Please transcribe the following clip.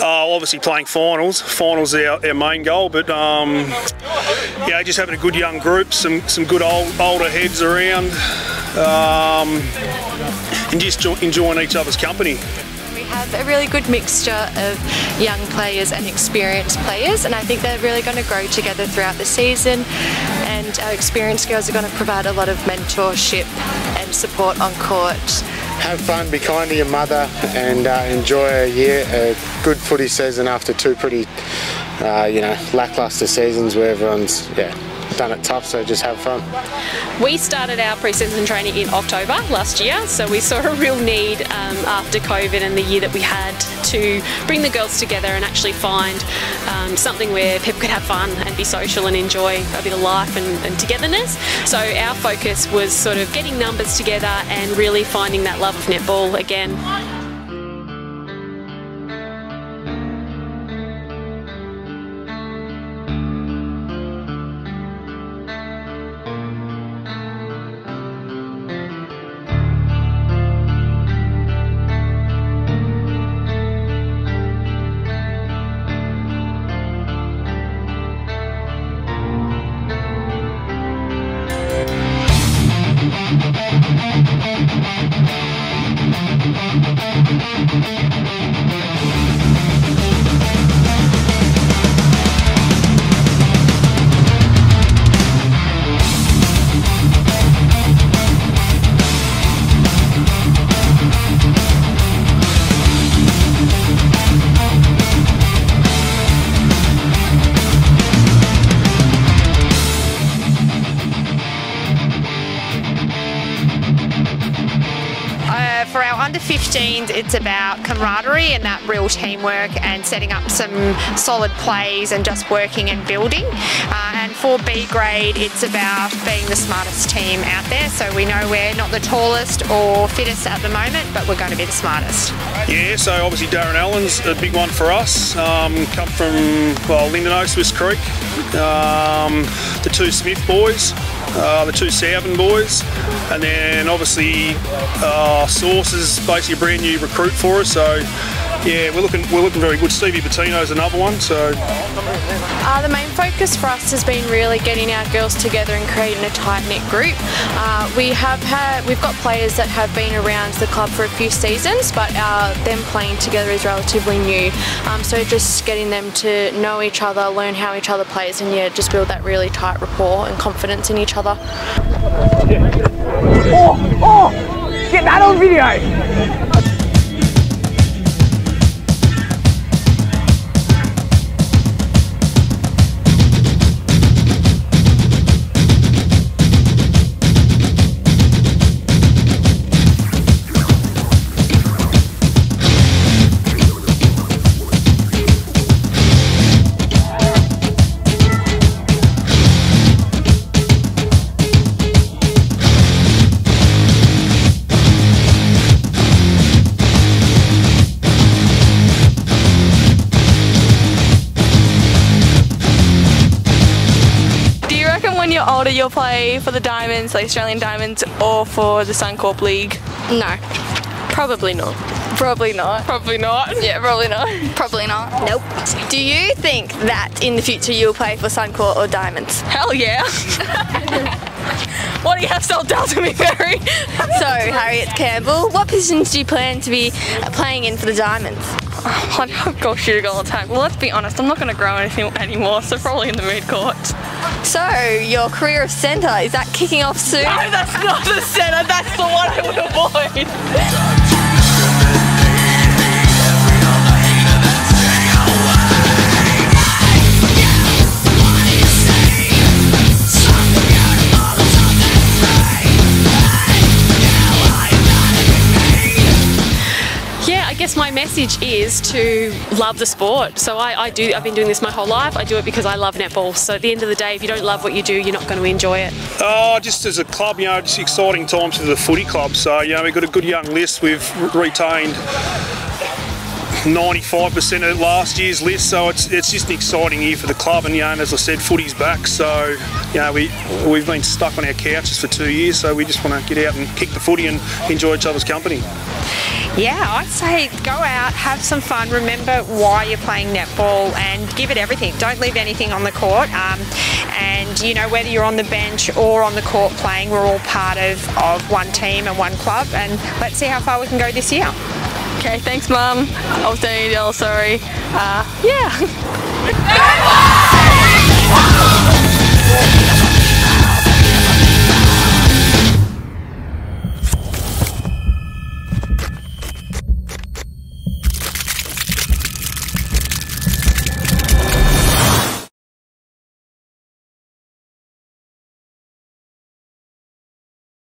Obviously playing finals. Finals are our main goal, but yeah, just having a good young group, some good older heads around, and just enjoying each other's company. We have a really good mixture of young players and experienced players, and I think they're really going to grow together throughout the season, and our experienced girls are going to provide a lot of mentorship and support on court. Have fun, be kind to your mother, and enjoy a good footy season after two pretty lacklustre seasons where everyone's done it tough, so just have fun. We started our pre-season training in October last year, so we saw a real need after COVID and the year that we had to bring the girls together and actually find something where people could have fun and be social and enjoy a bit of life and togetherness. So our focus was sort of getting numbers together and really finding that love of netball again. For our under 15s, it's about camaraderie and that real teamwork and setting up some solid plays and just working and building. And for B grade, it's about being the smartest team out there. So we know we're not the tallest or fittest at the moment, but we're going to be the smartest. Yeah, so obviously Darren Allen's a big one for us. Come from Lindenau, Swiss Creek. The two Smith boys, the two Southern boys, and then obviously Source is basically a brand new recruit for us. So yeah, we're looking very good. Stevie Bettino's another one. So the main focus for us has been really getting our girls together and creating a tight-knit group. We've got players that have been around the club for a few seasons, but them playing together is relatively new. So just getting them to know each other, learn how each other plays, and yeah, just build that really tight rapport and confidence in each other. Get that on video! When you're older, you'll play for the Diamonds, the Australian Diamonds, or for the Suncorp League? No. Probably not. Probably not. Probably not. Yeah, probably not. Probably not. Nope. Do you think that in the future you'll play for Suncorp or Diamonds? Hell yeah. What do you have sold out to me, Barry? So, Harriet Campbell, what positions do you plan to be playing in for the Diamonds? I don't go shooting all the time. Well, let's be honest, I'm not going to grow anything anymore, so probably in the mid-court. So, your career of centre, is that kicking off soon? No, that's not the centre, that's the one I would avoid. I guess my message is to love the sport. So I've been doing this my whole life. I do it because I love netball. So at the end of the day, if you don't love what you do, you're not going to enjoy it. Just as a club, just exciting times for the footy club. So, we've got a good young list. We've retained 95% of last year's list, so it's just an exciting year for the club. And as I said, footy's back. So we've been stuck on our couches for 2 years, so we just want to get out and kick the footy and enjoy each other's company. Yeah, I'd say go out, have some fun, remember why you're playing netball and give it everything. Don't leave anything on the court. And you know, whether you're on the bench or on the court playing, we're all part of one team and one club, and let's see how far we can go this year. Okay, thanks Mum. I was doing it, sorry. Yeah.